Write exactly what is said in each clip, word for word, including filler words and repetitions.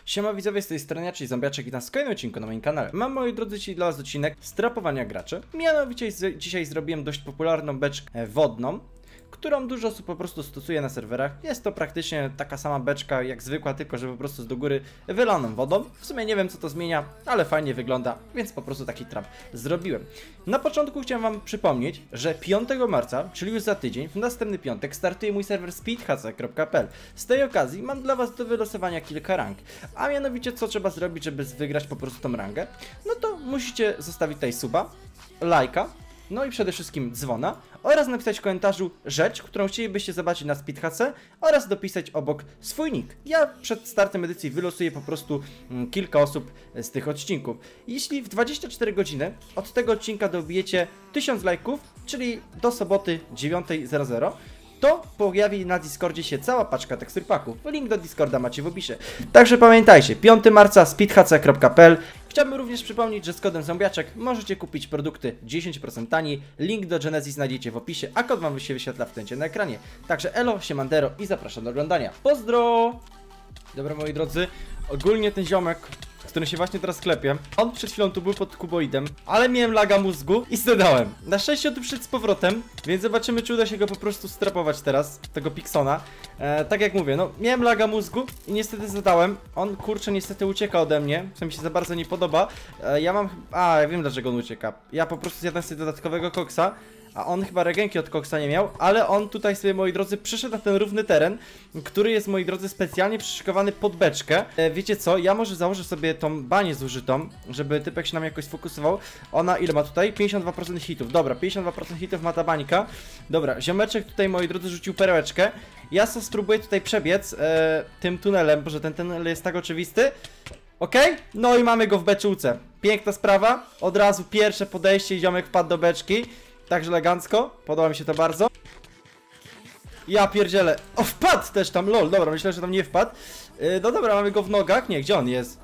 Siema widzowie, z tej strony, czyli Zombiaczek i na kolejnym odcinku na moim kanale. Mam, moi drodzy, dzisiaj dla was odcinek strapowania graczy. Mianowicie z, dzisiaj zrobiłem dość popularną beczkę wodną, którą dużo osób po prostu stosuje na serwerach. Jest to praktycznie taka sama beczka jak zwykła, tylko że po prostu z do góry wylaną wodą. W sumie nie wiem co to zmienia, ale fajnie wygląda, więc po prostu taki trap zrobiłem. Na początku chciałem wam przypomnieć, że piątego marca, czyli już za tydzień, w następny piątek startuje mój serwer speedhc kropka p l. Z tej okazji mam dla was do wylosowania kilka rank. A mianowicie co trzeba zrobić, żeby wygrać po prostu tą rangę? No to musicie zostawić tutaj suba, lajka, no i przede wszystkim dzwona oraz napisać w komentarzu rzecz, którą chcielibyście zobaczyć na SpeedHC oraz dopisać obok swój nick. Ja przed startem edycji wylosuję po prostu mm, kilka osób z tych odcinków. Jeśli w dwadzieścia cztery godziny od tego odcinka dobijecie tysiąc lajków, czyli do soboty dziewiąta zero zero, to pojawi na Discordzie się cała paczka tekstur paków. Link do Discorda macie w opisie. Także pamiętajcie, piątego marca speedhc kropka p l. Chciałbym również przypomnieć, że z kodem Zombiaczek możecie kupić produkty dziesięć procent taniej. Link do Genesis znajdziecie w opisie, a kod wam się wyświetla w tęcie na ekranie. Także elo, siemandero i zapraszam do oglądania. Pozdro! Dobra, moi drodzy, ogólnie ten ziomek, z którym się właśnie teraz klepię, on przed chwilą tu był pod kuboidem, ale miałem laga mózgu i zdodałem. Na szczęście on tu przyszedł z powrotem, więc zobaczymy, czy uda się go po prostu strapować teraz, tego Piksona. E, tak jak mówię, no miałem laga mózgu i niestety zadałem. On, kurczę, niestety ucieka ode mnie, co mi się za bardzo nie podoba. E, ja mam... A, ja wiem dlaczego on ucieka. Ja po prostu zjadłem sobie dodatkowego koksa, a on chyba regenki od koksa nie miał, ale on tutaj sobie, moi drodzy, przyszedł na ten równy teren, który jest, moi drodzy, specjalnie przyszykowany pod beczkę. E, wiecie co, ja może założę sobie tą banię zużytą, żeby typek się nam jakoś sfokusował. Ona ile ma tutaj? pięćdziesiąt dwa procent hitów. Dobra, pięćdziesiąt dwa procent hitów ma ta bańka. Dobra, ziomeczek tutaj, moi drodzy, rzucił perełeczkę. Ja sobie spróbuję tutaj przebiec e, tym tunelem, bo że ten tunel jest tak oczywisty. Okej? Okay? No i mamy go w beczułce. Piękna sprawa. Od razu pierwsze podejście i ziomek wpadł do beczki. Także elegancko, podoba mi się to bardzo. Ja pierdzielę. O, wpadł też tam, lol, dobra, myślę, że tam nie wpadł. yy, No dobra, mamy go w nogach, nie, gdzie on jest?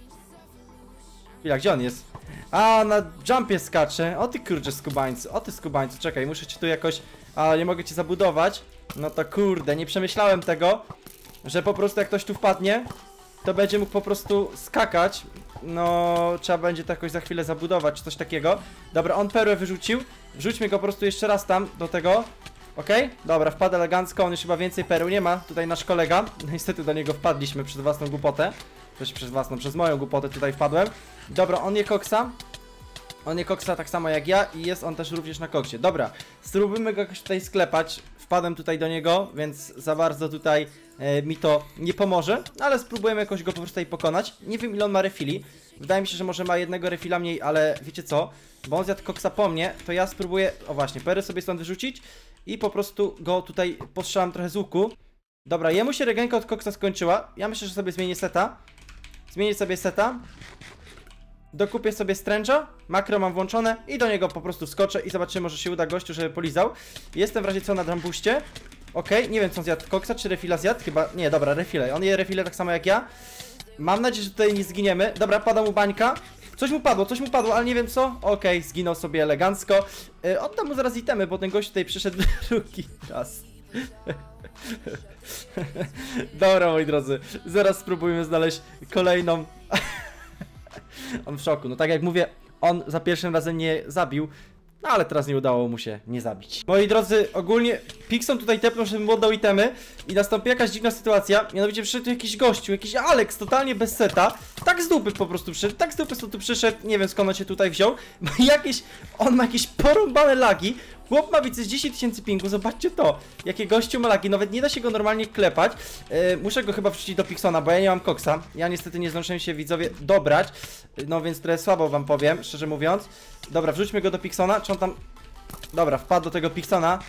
Chwila, gdzie on jest? A, na jumpie skacze. O ty kurczę skubańcu, o ty skubańcu, czekaj, muszę cię tu jakoś... A, nie mogę cię zabudować. No to kurde, nie przemyślałem tego, że po prostu jak ktoś tu wpadnie, to będzie mógł po prostu skakać. No, trzeba będzie to jakoś za chwilę zabudować, czy coś takiego. Dobra, on perłę wyrzucił. Wrzućmy go po prostu jeszcze raz tam, do tego. Okej? Okay? Dobra, wpadł elegancko, on już chyba więcej perł nie ma. Tutaj nasz kolega. No, niestety do niego wpadliśmy przez własną głupotę. Też przez własną, przez moją głupotę tutaj wpadłem. Dobra, on je koksa. On je koksa tak samo jak ja i jest on też również na koksie. Dobra, spróbujmy go jakoś tutaj sklepać. Wpadłem tutaj do niego, więc za bardzo tutaj e, mi to nie pomoże, ale spróbujemy jakoś go po prostu tutaj pokonać. Nie wiem ile on ma refili. Wydaje mi się, że może ma jednego refila mniej, ale wiecie co? Bo on zjadł koksa po mnie, to ja spróbuję, o właśnie, pery sobie stąd wyrzucić i po prostu go tutaj postrzelam trochę z łuku. Dobra, jemu się regenka od koksa skończyła. Ja myślę, że sobie zmienię seta. Zmienię sobie seta. Dokupię sobie stręcza, makro mam włączone i do niego po prostu wskoczę i zobaczymy, może się uda gościu, żeby polizał. Jestem w razie co na drambuście. Okej, okay, nie wiem co on zjadł, koksa czy refila zjadł? Chyba, nie, dobra, refile, on je refile tak samo jak ja. Mam nadzieję, że tutaj nie zginiemy. Dobra, pada mu bańka. Coś mu padło, coś mu padło, ale nie wiem co. Okej, okay, zginął sobie elegancko. yy, Oddam mu zaraz itemy, bo ten gość tutaj przyszedł drugi raz. Dobra, moi drodzy, zaraz spróbujemy znaleźć kolejną. On w szoku, no tak jak mówię, on za pierwszym razem nie zabił, no ale teraz nie udało mu się nie zabić. Moi drodzy, ogólnie Pikson tutaj tepnął, żebym mu oddał itemy i nastąpiła jakaś dziwna sytuacja. Mianowicie przyszedł tu jakiś gościu, jakiś Alex, totalnie bez seta. Tak z dupy po prostu przyszedł, tak z dupy tu przyszedł, nie wiem skąd on się tutaj wziął. Jakieś, on ma jakieś porąbane lagi. Chłop ma widzę z dziesięć tysięcy pingu, zobaczcie to. Jakie gościu ma lagi, nawet nie da się go normalnie klepać. yy, Muszę go chyba wrzucić do Piksona, bo ja nie mam koksa. Ja niestety nie zdążyłem się, widzowie, dobrać. No więc trochę słabo wam powiem, szczerze mówiąc. Dobra, wrzućmy go do Piksona, czy on tam... Dobra, wpadł do tego Piksona.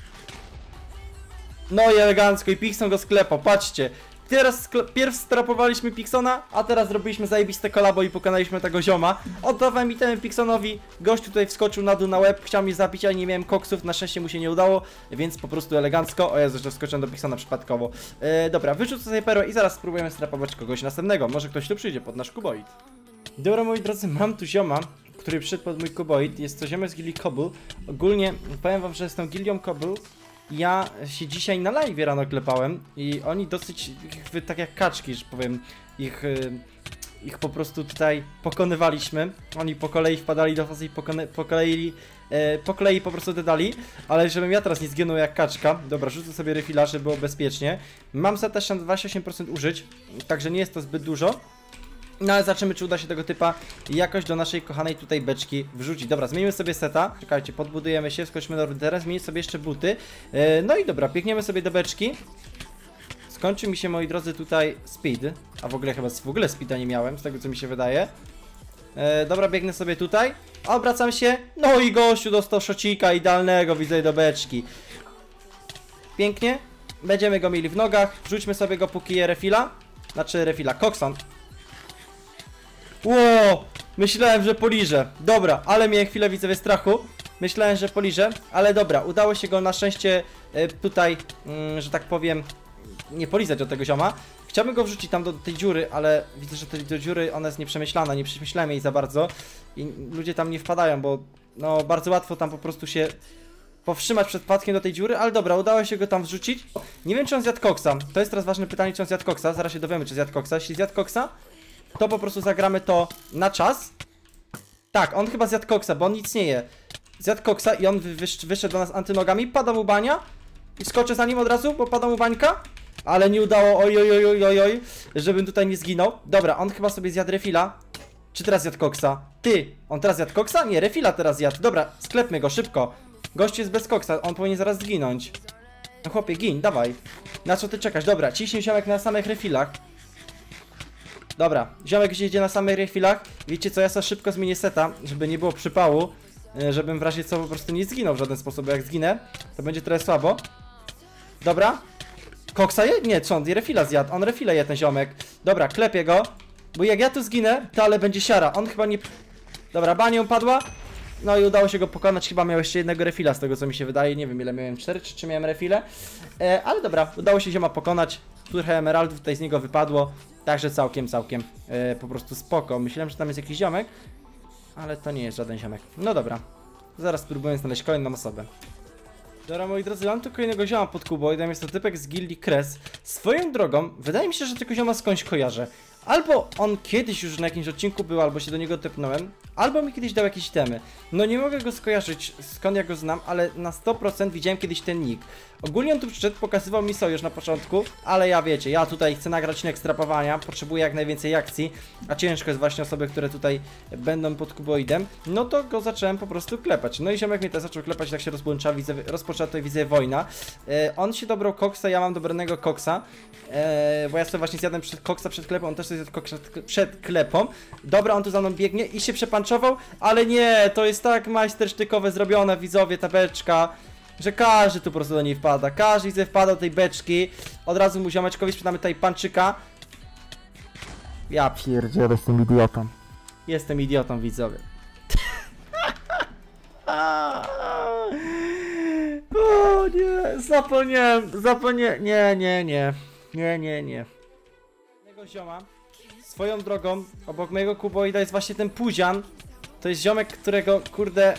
No i elegancko, i Pikson go sklepał, patrzcie. Teraz pierw strapowaliśmy Piksona, a teraz zrobiliśmy zajebiste kolabo i pokonaliśmy tego zioma. Oddawałem itemy Piksonowi, gość tutaj wskoczył na dół na łeb, chciał mnie zabić, ale nie miałem koksów, na szczęście mu się nie udało, więc po prostu elegancko. O Jezu, że wskoczyłem do Piksona przypadkowo. Yy, dobra, wyrzucę sobie perłę i zaraz spróbujemy strapować kogoś następnego. Może ktoś tu przyjdzie pod nasz kuboid. Dobra, moi drodzy, mam tu zioma, który przyszedł pod mój kuboid. Jest to ziomek z gildii Cobble. Ogólnie powiem wam, że jestem gildią Cobble. Ja się dzisiaj na live rano klepałem i oni dosyć, tak jak kaczki, że powiem, ich... Yy, ich po prostu tutaj pokonywaliśmy. Oni po kolei wpadali do fazy i po kolei, e, po kolei po prostu dodali. Ale żebym ja teraz nie zginął jak kaczka. Dobra, rzucę sobie refila, żeby było bezpiecznie. Mam za też dwadzieścia osiem procent użyć, także nie jest to zbyt dużo. No ale zobaczymy, czy uda się tego typa jakoś do naszej kochanej tutaj beczki wrzucić. Dobra, zmienimy sobie seta. Czekajcie, podbudujemy się, skoczmy do ordera, zmienić sobie jeszcze buty. e, No i dobra, biegniemy sobie do beczki. Skończy mi się, moi drodzy, tutaj speed. A w ogóle chyba w ogóle speeda nie miałem, z tego co mi się wydaje. E, dobra, biegnę sobie tutaj. Obracam się. No i gościu dostał szocika idealnego, widzę, do beczki. Pięknie. Będziemy go mieli w nogach. Wrzućmy sobie go póki je refila. Znaczy refila, kokson. Ło! Myślałem, że poliżę. Dobra, ale miałem chwilę, widzowie, strachu. Myślałem, że poliżę, ale dobra, udało się go na szczęście e, tutaj, mm, że tak powiem, nie polizać do tego zioma. Chciałbym go wrzucić tam do tej dziury, ale widzę, że tej do dziury ona jest nieprzemyślana, nie przemyślałem jej za bardzo. I ludzie tam nie wpadają, bo no bardzo łatwo tam po prostu się powstrzymać przed wpadkiem do tej dziury, ale dobra, udało się go tam wrzucić. Nie wiem, czy on zjadł koksa. To jest teraz ważne pytanie, czy on zjadł koksa. Zaraz się dowiemy, czy zjadł koksa. Jeśli zjadł koksa, to po prostu zagramy to na czas. Tak, on chyba zjadł koksa, bo on nic nie je. Zjadł koksa i on wysz wyszedł do nas antynogami, pada mu bania. I skoczę za nim od razu, bo pada mu bańka. Ale nie udało, oj, oj, oj, oj, oj, żebym tutaj nie zginął. Dobra, on chyba sobie zjadł refila. Czy teraz zjadł koksa? Ty, on teraz zjadł koksa? Nie, refila teraz zjadł. Dobra, sklepmy go, szybko. Gość jest bez koksa, on powinien zaraz zginąć. No chłopie, gin, dawaj. Na co ty czekasz? Dobra, ciśnij ziomek na samych refilach. Dobra, ziomek gdzieś idzie na samych refilach. Wiecie co, ja sobie szybko zmienię seta, żeby nie było przypału. Żebym w razie co po prostu nie zginął w żaden sposób, bo jak zginę, to będzie trochę słabo. Dobra. Koksa je? Nie, co on refila zjadł? On refila je, ten ziomek. Dobra, klepię go. Bo jak ja tu zginę, to ale będzie siara. On chyba nie... Dobra, banią padła. No i udało się go pokonać. Chyba miał jeszcze jednego refila, z tego co mi się wydaje. Nie wiem ile miałem, cztery czy trzy miałem refile. E, ale dobra, udało się zioma pokonać. Trochę emeraldów tutaj z niego wypadło. Także całkiem, całkiem e, po prostu spoko. Myślałem, że tam jest jakiś ziomek. Ale to nie jest żaden ziomek. No dobra. Zaraz spróbuję znaleźć kolejną osobę. Dobra, moi drodzy, mam tu kolejnego zioma pod kuboidem, jest to typek z gildii Kres. Swoją drogą, wydaje mi się, że tego zioma skądś kojarzę. Albo on kiedyś już na jakimś odcinku był, albo się do niego tepnąłem, albo mi kiedyś dał jakieś temy. No nie mogę go skojarzyć, skąd ja go znam, ale na sto procent widziałem kiedyś ten nick. Ogólnie on tu przyszedł, pokazywał mi sojusz na początku, ale ja wiecie, ja tutaj chcę nagrać odcinek strapowania, potrzebuję jak najwięcej akcji, a ciężko jest właśnie osoby, które tutaj będą pod kuboidem, no to go zacząłem po prostu klepać. No i ziomek mnie też zaczął klepać, tak się rozpoczęła, widzę, rozpoczęła tutaj, widzę, wojna. E, on się dobrał koksa, ja mam dobranego koksa, e, bo ja sobie właśnie zjadłem przed koksa przed klepą, on też sobie zjadł koksa przed klepą. Dobra, on tu za mną biegnie i się przepanczował, ale nie, to jest tak majstersztykowe zrobione, widzowie, ta beczka, że każdy tu po prostu do niej wpada. Każdy z wpada do tej beczki. Od razu mu ziomeczkowi sprzedamy tutaj panczyka. Ja pierdzielę, jestem idiotą. Jestem idiotą, widzowie. O nie, zapomniałem, zapomniałem. Nie, nie, nie. Nie, nie, nie. Tego zioma, swoją drogą, obok mojego kuboida jest właśnie ten Puzian. To jest ziomek, którego, kurde...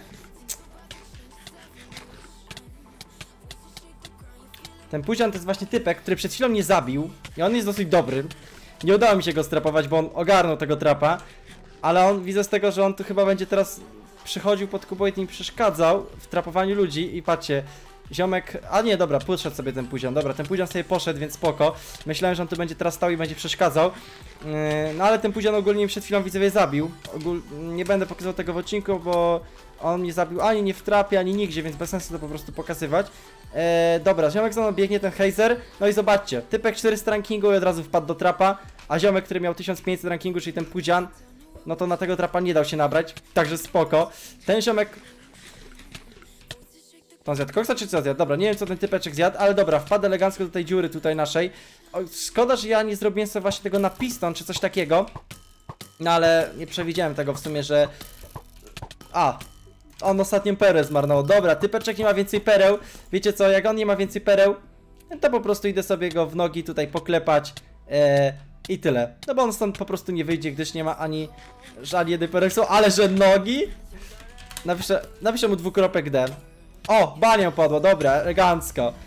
Ten Puzian to jest właśnie typek, który przed chwilą mnie zabił. I on jest dosyć dobry. Nie udało mi się go strapować, bo on ogarnął tego trapa. Ale on, widzę z tego, że on tu chyba będzie teraz przychodził pod kuboid i mi przeszkadzał w trapowaniu ludzi. I patrzcie, ziomek... A nie, dobra, podszedł sobie ten Puzian. Dobra, ten Puzian sobie poszedł, więc spoko. Myślałem, że on tu będzie teraz stał i będzie przeszkadzał. Yy, no ale ten Puzian ogólnie przed chwilą, widzowie, zabił. Ogól... Nie będę pokazywał tego w odcinku, bo on mnie zabił ani nie w trapie, ani nigdzie, więc bez sensu to po prostu pokazywać. Eee, dobra, ziomek za mną biegnie, ten Heiser. No i zobaczcie, typek czterysta rankingu i od razu wpadł do trapa. A ziomek, który miał tysiąc pięćset rankingu, czyli ten Pudzian, no to na tego trapa nie dał się nabrać. Także spoko. Ten ziomek... To on zjadł koksa czy co zjadł? Dobra, nie wiem co ten typeczek zjadł, ale dobra, wpadł elegancko do tej dziury tutaj naszej. O, szkoda, że ja nie zrobiłem sobie właśnie tego na piston czy coś takiego. No ale nie przewidziałem tego w sumie, że... A... On ostatnią perłę zmarnował. Dobra, typeczek nie ma więcej pereł. Wiecie co, jak on nie ma więcej pereł, to po prostu idę sobie go w nogi tutaj poklepać eee, i tyle. No bo on stąd po prostu nie wyjdzie, gdyż nie ma ani żadnej jednej pereł. Ale że nogi? Napiszę, napiszę mu dwukropek D. O, bania padła, dobra, elegancko.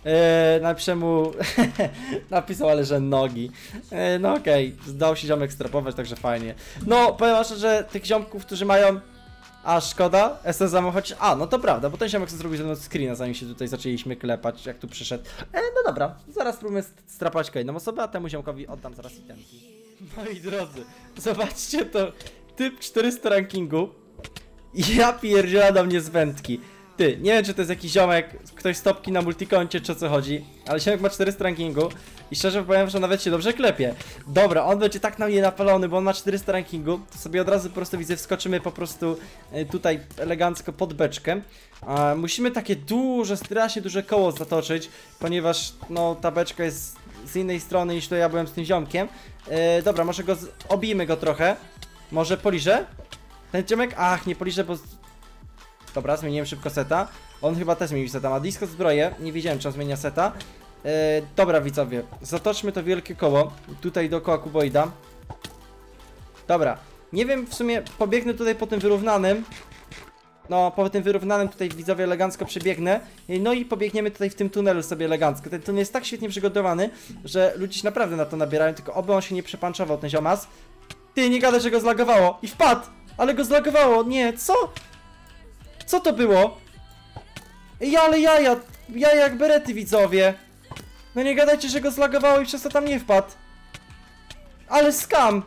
Eee, napiszę mu... Napisał, ale że nogi. Eee, no okej, okay. Zdał się ziomek strapować, także fajnie. No, powiem wam szczerze, że tych ziomków, którzy mają... A, szkoda, S S za chociaż... A, no to prawda, bo ten ziomek chce zrobić ze mną screena, zanim się tutaj zaczęliśmy klepać, jak tu przyszedł. E, no dobra, zaraz spróbujemy strapać kolejną osobę, a temu ziomkowi oddam zaraz itemki. Moi drodzy, zobaczcie to. Typ czterysta rankingu. Ja pierdziela do mnie z wędki. Ty, nie wiem czy to jest jakiś ziomek, ktoś stopki na multikoncie czy o co chodzi, ale ziomek ma czterysta rankingu i szczerze powiem, że nawet się dobrze klepie. Dobra, on będzie tak na mnie napalony, bo on ma czterysta rankingu, to sobie od razu po prostu widzę, wskoczymy po prostu tutaj elegancko pod beczkę. A, musimy takie duże, strasznie duże koło zatoczyć, ponieważ no ta beczka jest z innej strony niż to ja byłem z tym ziomkiem. E, dobra, może go, z... obijmy go trochę. Może poliżę? Ten ziomek? Ach, nie poliżę, bo... Dobra, zmieniłem szybko seta. On chyba też zmienił seta, ma disco zbroję. Nie wiedziałem, czy on zmienia seta. e, Dobra, widzowie, zatoczmy to wielkie koło tutaj dookoła kuboida. Dobra, nie wiem w sumie, pobiegnę tutaj po tym wyrównanym. No, po tym wyrównanym tutaj widzowie elegancko przebiegnę. No i pobiegniemy tutaj w tym tunelu sobie elegancko. Ten tunel jest tak świetnie przygotowany, że ludzie się naprawdę na to nabierają, tylko oby on się nie przepanczował, ten ziomas. Ty, nie gadaj, że go zlagowało. I wpadł! Ale go zlagowało, nie, co? Co to było? Ej, ale jaja, jaja jak berety, widzowie. No nie gadajcie, że go zlagowało i przez to tam nie wpadł. Ale skam!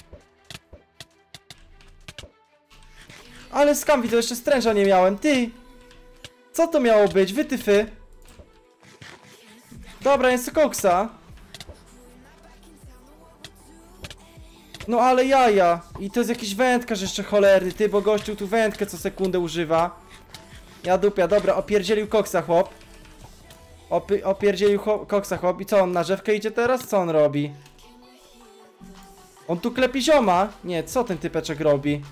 Ale skam, widzę, jeszcze stręża nie miałem, ty! Co to miało być? Wytyfy! Dobra, jest koksa. No ale jaja! I to jest jakiś wędkarz jeszcze cholerny, ty, bo gościu tu wędkę co sekundę używa. Ja dupia, dobra, opierdzielił koksa chłop. Opy, opierdzielił koksa chłop i co, on na rzewkę idzie teraz? Co on robi? On tu klepi zioma? Nie, co ten typeczek robi?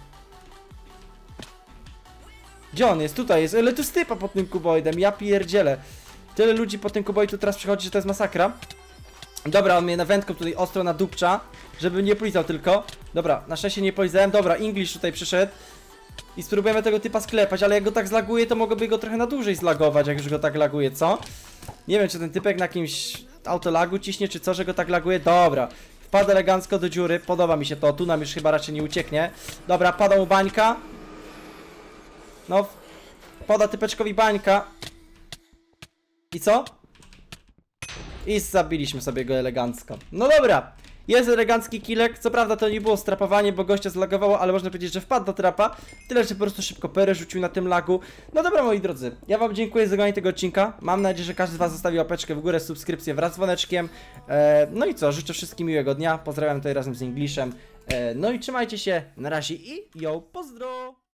Gdzie on jest? Tutaj jest, ale tu jest typa pod tym kuboidem, ja pierdzielę. Tyle ludzi po tym kuboidu teraz przychodzi, że to jest masakra. Dobra, on mnie na wędką tutaj ostro nadupcza, żeby nie polizał tylko. Dobra, na szczęście nie polizałem. Dobra, English tutaj przyszedł. I spróbujemy tego typa sklepać, ale jak go tak zlaguje, to mogłoby go trochę na dłużej zlagować, jak już go tak laguje, co? Nie wiem, czy ten typek na jakimś autolagu ciśnie, czy co, że go tak laguje. Dobra, wpadł elegancko do dziury, podoba mi się to, tu nam już chyba raczej nie ucieknie. Dobra, pada mu bańka. No, poda typeczkowi bańka. I co? I zabiliśmy sobie go elegancko. No dobra, jest elegancki killek. Co prawda to nie było strapowanie, bo gościa zlagowało, ale można powiedzieć, że wpadł do trapa. Tyle, że po prostu szybko perę rzucił na tym lagu. No dobra, moi drodzy, ja wam dziękuję za oglądanie tego odcinka. Mam nadzieję, że każdy z was zostawi łapeczkę w górę, subskrypcję wraz z dzwoneczkiem. e, No i co, życzę wszystkim miłego dnia. Pozdrawiam tutaj razem z Englishem. e, No i trzymajcie się, na razie i yo, pozdro!